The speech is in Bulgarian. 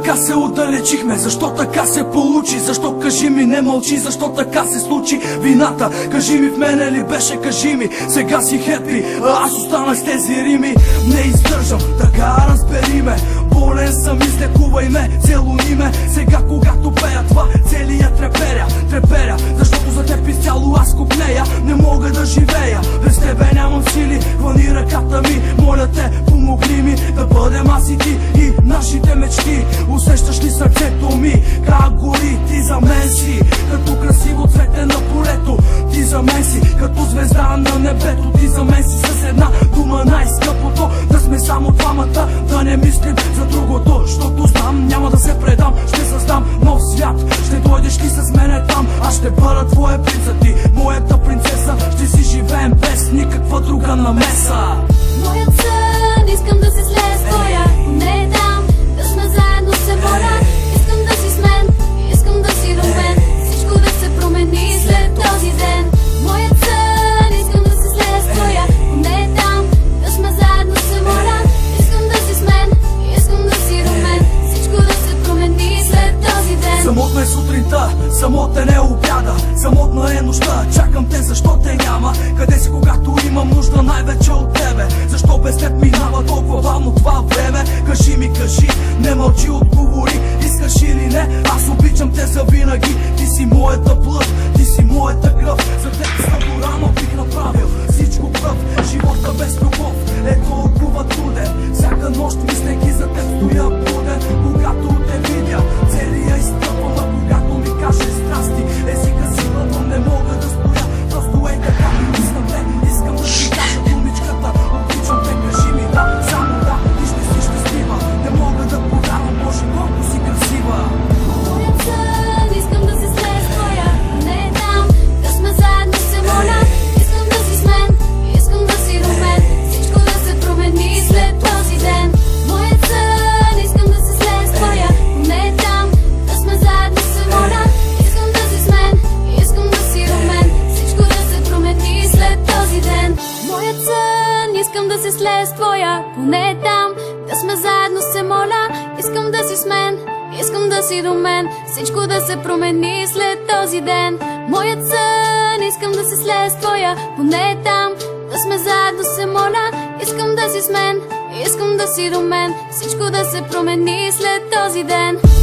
така се отдалечихме? Защо така се получи? Защо, кажи ми, не мълчи? Защо така се случи? Вината, кажи ми, в мене ли беше? Кажи ми, сега си хепи, а аз останах с тези рими. Не издържам, така разбери ме. Болен съм, излекувай ме, целуни ме. Сега когато пея това, целия треперя, защото за теб изцяло аз купнея. Не мога да живея, без тебе нямам сили. Хвани ръката ми, моля те, помогни ми да бъдем аз и ти и нашите мечти. Усещаш ли сърцето ми, как гори? Ти за мен си като красиво цвете на полето. Ти за мен си като звезда на небето. Ти за мен си с една дума най-скъпото. Да сме само двамата, да не мислим за другото. Защото знам, няма да се предам. Ще създам нов свят. Ще дойдеш ли с мене там? Аз ще бъда твоя принца, ти моята принцеса. Ще си живеем без никаква друга намеса. Моят сън, искам да се слея с твоя. Не дам да сме заедно, се моля. Искам да си с мен, искам да си до мен. Всичко да се промени след този ден. Моят сън, искам да се слея с твоя. Не дам да сме заедно, се моля. Искам да си с мен, искам да си до мен. Всичко да се промени след този ден. Самотна е сутринта, самотен е обяда, самотна е нощта, чакам те, защо те няма. Къде си, когато имам нужда най-вече от тебе? Защо без теб минава толкова бавно това време? Кажи ми, кажи, не мълчи, отговори. Искаш или не, аз обичам те завинаги. Ти си моята плът, ти си моята кръв. За теб с рано бих направил всичко пръв. Живота без любов е толкова труден. Всяка нощ мислейки за теб стоя буден. Когато те видя, целия изтъпвам, а когато ми кажеш здрасти, езика си лъвам, не мога да стоя. Просто е така, искам те, искам да ти кажа думичката. Обичам те, кажи ми да, само да, ти ще си щастлива. Не мога да повярвам, Боже, колко си красива. Моят сън, искам да се слея с твоя. Не дам да сме заедно, се моля. Искам да си с мен, искам да си до мен. Всичко да се промени след този ден. Моят сън, искам да се слея с твоя. Не дам да сме заедно, се моля. Искам да си с мен, искам да си до мен. Всичко да се промени след този ден. Моят сън, искам да се слея с твоя. Поне там да сме заедно, се моля. Искам да си с мен, искам да си до мен. Всичко да се промени след този ден. Моят сън, искам да се слея с твоя. Поне там да сме заедно, се моля. Искам да си с мен, искам да си до мен. Всичко да се промени след този ден.